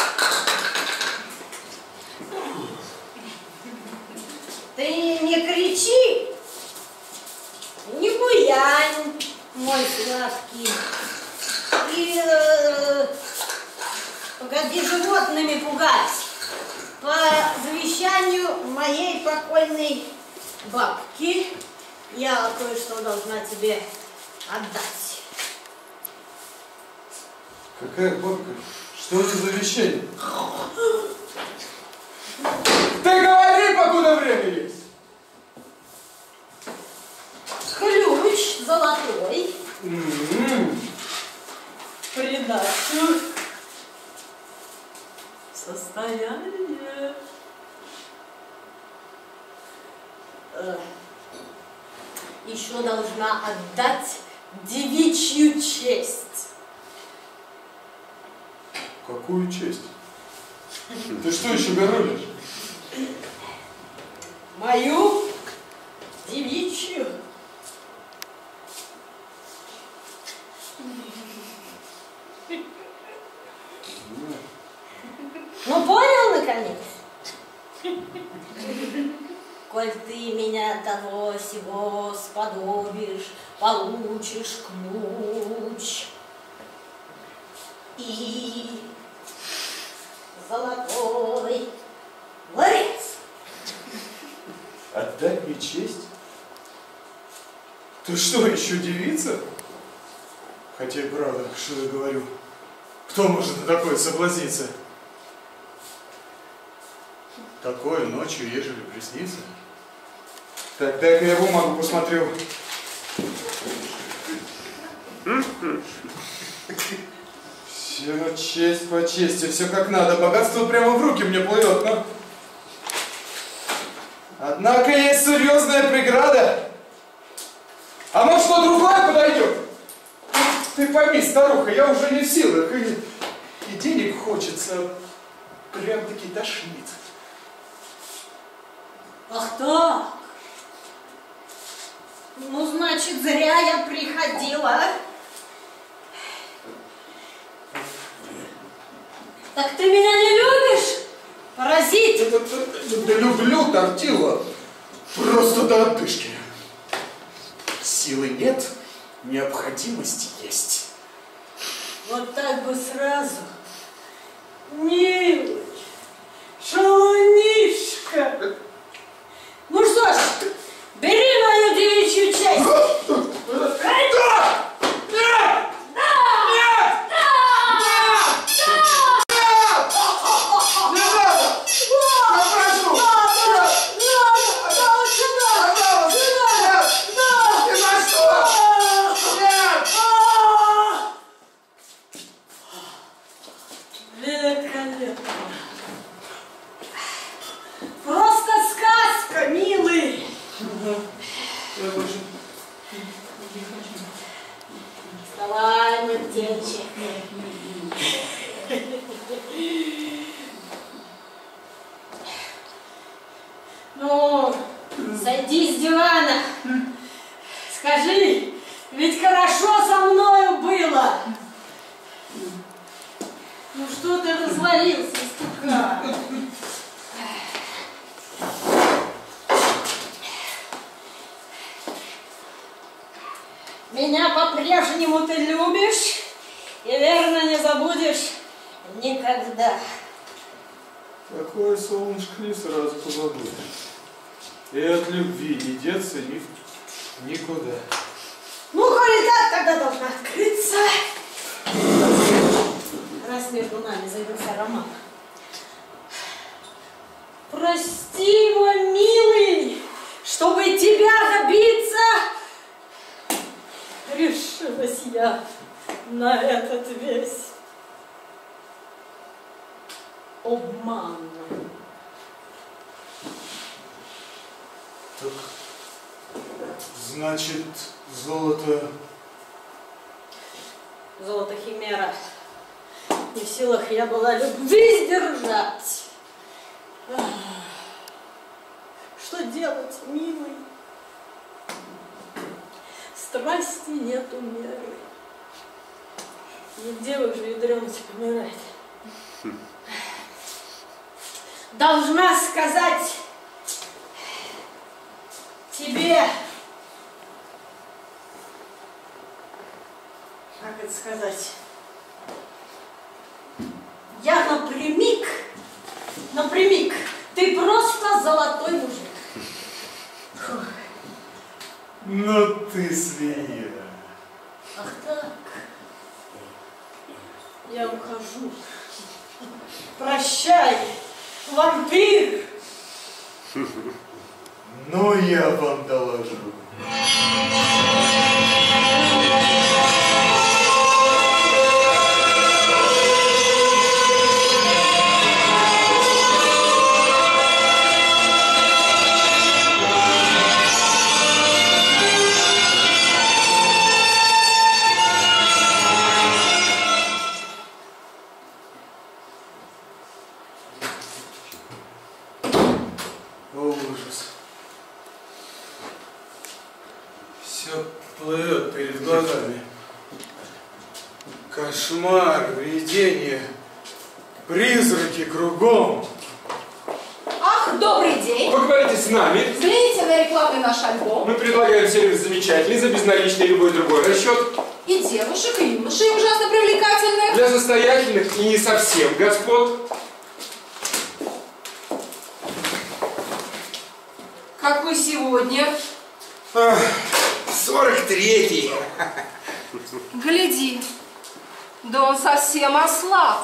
Ты не кричи, не буянь, мой сладкий. И э, погоди животными пугать. По завещанию моей покойной бабки я кое-что должна тебе отдать. Какая бабка? Что за завещание? Ты говори, покуда время есть. Ключ золотой. М-м-м. Придачу. Состояние. Э, Еще должна отдать девичью честь. Какую честь? Ты что еще городишь? Мою девичью. Ну, понял, наконец? Коль ты меня того сего сподобишь, получишь ключ и золотой ларец. Отдать мне честь? Ты что, еще девица? Хотя и правда, что я говорю. Кто может на такое соблазниться? Такое ночью, ежели приснится. Так, дай-ка я бумагу посмотрю. Все честь по чести, все как надо. Богатство прямо в руки мне плывет, но... Однако есть серьезная преграда. А может, что другое подойдет? Ты пойми, старуха, я уже не в силах. И, и денег хочется, прям-таки тошнит. Ах так? Ну, значит, зря я приходила. Так ты меня не любишь? Паразит! Да, да, да, да люблю, Тортила. Просто до отдышки. Силы нет, необходимость есть. Вот так бы сразу. Милый, шалунишка. Ну что ж, бери мою девичью часть. Да! Нет! Нет! Не надо! Я прошу! Ни за что! Нет! Великолепно. Просто сказка, милый. Я больше... Вставай, мой птенчик. Ну, сойди с дивана. Скажи, ведь хорошо со мною было. Ну что ты развалился, стукан? Меня по-прежнему ты любишь и верно не забудешь никогда. Такое солнышко не сразу позабудешь. И от любви не деться ни, никуда. Ну, коли так, тогда должна открыться. Раз между нами завелся роман. Прости, мой милый, чтобы тебя добиться, решилась я на этот весь обман. Так, значит, золото... Золото химера. Не в силах я была любви сдержать. Ах, что делать, милый? Страсти нету меры. Нигде вы же ядрените помирать. Должна сказать тебе, как это сказать, я напрямик, напрямик, ты просто золотой мужик. Фух. Ну ты свинья. Ах так, я ухожу. Прощай, вампир. Ну я вам доложу. Ужас. Все плывет перед глазами. Кошмар, видение, призраки кругом. Ах, добрый день! Вы говорите с нами. Взгляните на рекламный наш альбом. Мы предлагаем сервис замечательный, за безналичный любой другой расчет. И девушек, и юношей ужасно привлекательных. Для состоятельных и не совсем господ. Какой сегодня? сорок третий. Гляди, да он совсем ослаб.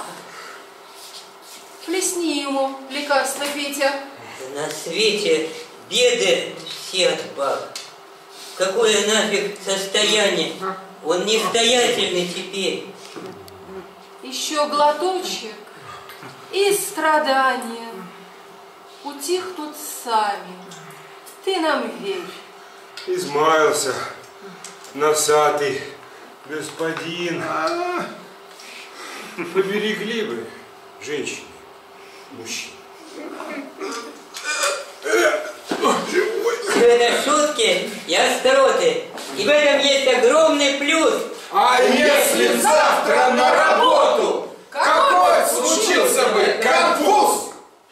Плесни ему лекарство, Петя. На свете беды все от баб. Какое нафиг состояние? Он нестоятельный теперь. Еще глоточек и страдания утихнут сами. Ты нам верь. Измаялся, носатый господин. Поберегли бы женщины, мужчин. Все это шутки и остроты. И в этом есть огромный плюс. А если завтра на работу, какой случился бы конфуз?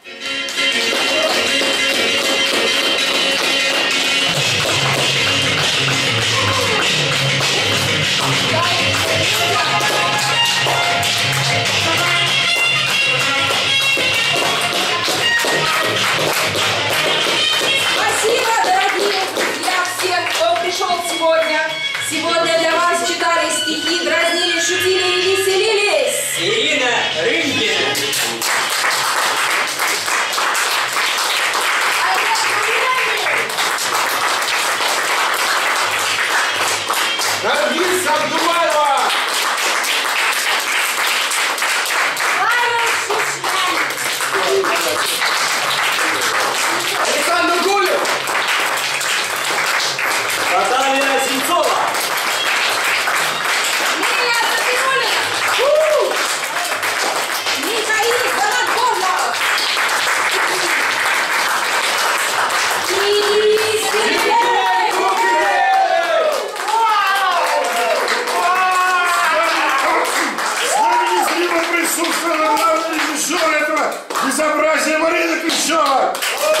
Спасибо, дорогие друзья, всем, кто пришел сегодня. Сегодня для вас читали стихи, дразнили, шутили и веселились. Ирина Рынкина. Наргиз Абдулаева! Александр Гулев! Наталья Сенцова! Лилия Запинулина! Михаил Занадков! И Сергей Кукрев! С нами незримо присутствовала главный режиссер этого безобразия Марина Клещева.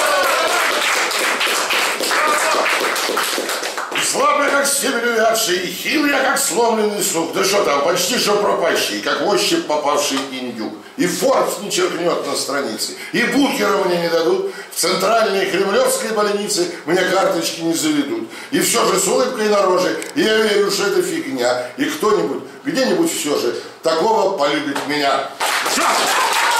Слабый, как стебель увядший, и хил я, как сломленный сук. Да что там, почти что пропащий, как ощупь попавший индюк. И Форбс не черкнет на странице, и букера мне не дадут, в центральной кремлевской больнице мне карточки не заведут. И все же с улыбкой на роже, и я верю, что это фигня. И кто-нибудь, где-нибудь все же такого полюбит меня. Все!